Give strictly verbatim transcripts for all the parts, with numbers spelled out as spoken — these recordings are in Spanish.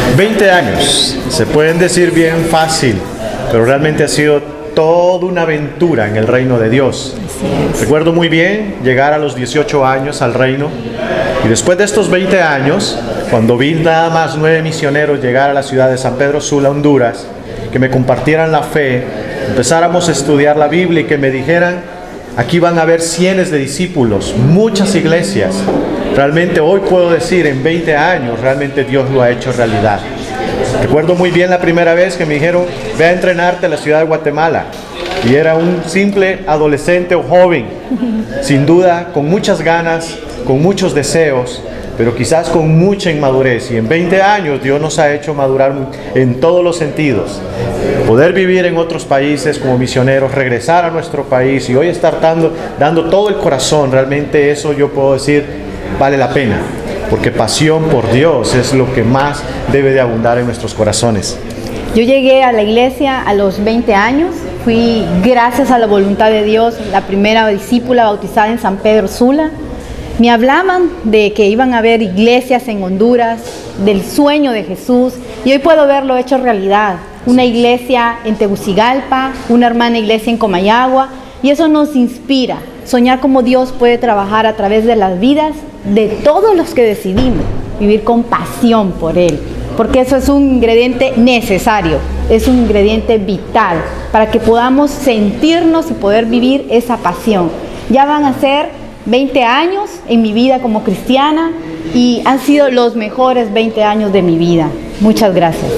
veinte años, se pueden decir bien fácil, pero realmente ha sido toda una aventura en el reino de Dios. Recuerdo muy bien llegar a los dieciocho años al reino, y después de estos veinte años, cuando vi nada más nueve misioneros llegar a la ciudad de San Pedro Sula, Honduras, que me compartieran la fe, empezáramos a estudiar la Biblia y que me dijeran: aquí van a haber cientos de discípulos, muchas iglesias. Realmente hoy puedo decir, en veinte años, realmente Dios lo ha hecho realidad. Recuerdo muy bien la primera vez que me dijeron: ve a entrenarte a la ciudad de Guatemala. Y era un simple adolescente o joven, sin duda, con muchas ganas, con muchos deseos, pero quizás con mucha inmadurez. Y en veinte años Dios nos ha hecho madurar en todos los sentidos. Poder vivir en otros países como misioneros, regresar a nuestro país y hoy estar dando, dando todo el corazón, realmente eso yo puedo decir vale la pena. Porque pasión por Dios es lo que más debe de abundar en nuestros corazones. Yo llegué a la iglesia a los veinte años. Fui, gracias a la voluntad de Dios, la primera discípula bautizada en San Pedro Sula. Me hablaban de que iban a haber iglesias en Honduras, del sueño de Jesús, y hoy puedo verlo hecho realidad. Una iglesia en Tegucigalpa, una hermana iglesia en Comayagua, y eso nos inspira. Soñar cómo Dios puede trabajar a través de las vidas de todos los que decidimos vivir con pasión por Él, porque eso es un ingrediente necesario, es un ingrediente vital para que podamos sentirnos y poder vivir esa pasión. Ya van a ser veinte años en mi vida como cristiana y han sido los mejores veinte años de mi vida. Muchas gracias.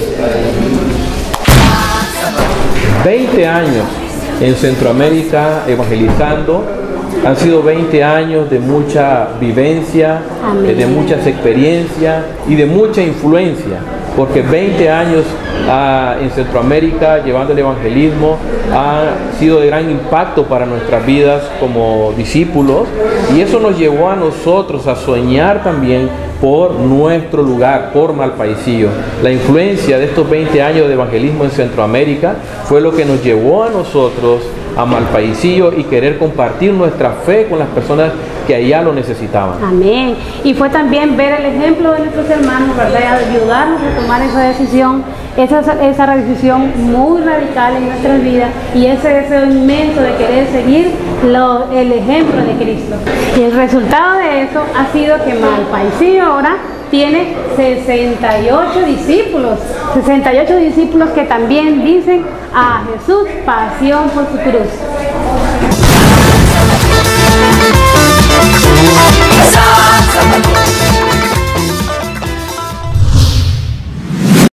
veinte años en Centroamérica evangelizando. Han sido veinte años de mucha vivencia, Amén. de muchas experiencias y de mucha influencia, porque veinte años uh, en Centroamérica llevando el evangelismo ha sido de gran impacto para nuestras vidas como discípulos, y eso nos llevó a nosotros a soñar también por nuestro lugar, por Malpaisillo. La influencia de estos veinte años de evangelismo en Centroamérica fue lo que nos llevó a nosotros a Malpaisillo y querer compartir nuestra fe con las personas que allá lo necesitaban. Amén. Y fue también ver el ejemplo de nuestros hermanos, ¿verdad? Ayudarnos a tomar esa decisión, esa, esa decisión muy radical en nuestras vidas, y ese deseo inmenso de querer seguir lo, el ejemplo de Cristo. Y el resultado de eso ha sido que Malpaisillo ahora tiene sesenta y ocho discípulos, sesenta y ocho discípulos que también dicen a Jesús: pasión por su cruz.